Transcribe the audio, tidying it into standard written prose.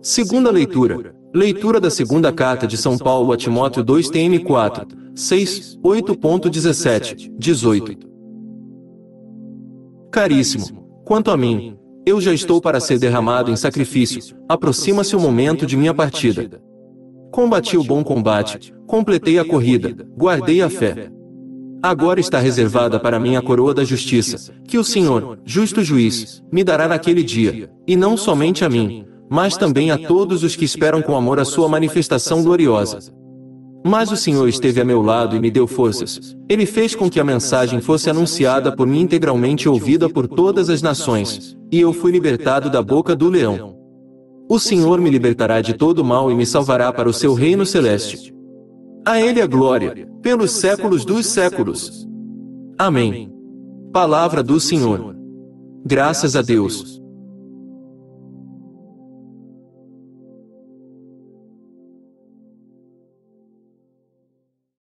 Segunda leitura. Leitura da segunda carta de São Paulo a Timóteo 2 TM 4, 6, 8.17, 18. Caríssimo, quanto a mim, eu já estou para ser derramado em sacrifício, aproxima-se o momento de minha partida. Combati o bom combate, completei a corrida, guardei a fé. Agora está reservada para mim a coroa da justiça, que o Senhor, justo juiz, me dará naquele dia, e não somente a mim, mas também a todos os que esperam com amor a sua manifestação gloriosa. Mas o Senhor esteve a meu lado e me deu forças. Ele fez com que a mensagem fosse anunciada por mim integralmente ouvida por todas as nações, e eu fui libertado da boca do leão. O Senhor me libertará de todo mal e me salvará para o seu reino celeste. A Ele a glória, pelos séculos dos séculos. Amém. Palavra do Senhor. Graças a Deus.